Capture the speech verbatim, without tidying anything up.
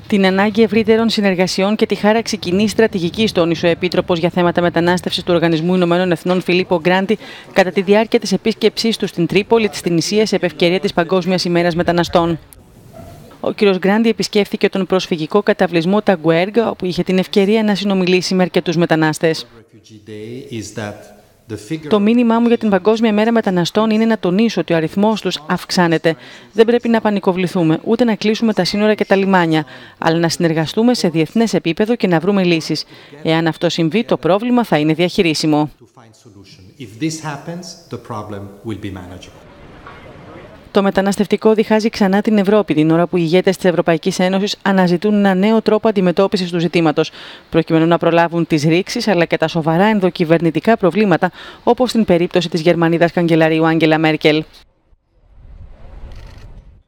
Την ανάγκη ευρύτερων συνεργασιών και τη χάραξη κοινής στρατηγικής τόνισε ο Επίτροπος για θέματα μετανάστευσης του Οργανισμού Ηνωμένων Εθνών Φιλίππο Γκράντι κατά τη διάρκεια της επίσκεψής του στην Τρίπολη της Τινησίας επ' ευκαιρία της Παγκόσμιας ημέρας μεταναστών. Ο κ. Γκράντι επισκέφθηκε τον προσφυγικό καταβλισμό Ταγκουέργ, όπου είχε την ευκαιρία να συνομιλήσει με αρκετούς μετανάστες. Το μήνυμά μου για την Παγκόσμια Μέρα Μεταναστών είναι να τονίσω ότι ο αριθμός τους αυξάνεται. Δεν πρέπει να πανικοβληθούμε, ούτε να κλείσουμε τα σύνορα και τα λιμάνια, αλλά να συνεργαστούμε σε διεθνές επίπεδο και να βρούμε λύσεις. Εάν αυτό συμβεί, το πρόβλημα θα είναι διαχειρίσιμο. Το μεταναστευτικό διχάζει ξανά την Ευρώπη, την ώρα που οι ηγέτες της Ευρωπαϊκής Ένωσης αναζητούν ένα νέο τρόπο αντιμετώπισης του ζητήματος, προκειμένου να προλάβουν τις ρήξεις αλλά και τα σοβαρά ενδοκυβερνητικά προβλήματα, όπως στην περίπτωση της Γερμανίδας καγκελαρίου Άγγελα Μέρκελ.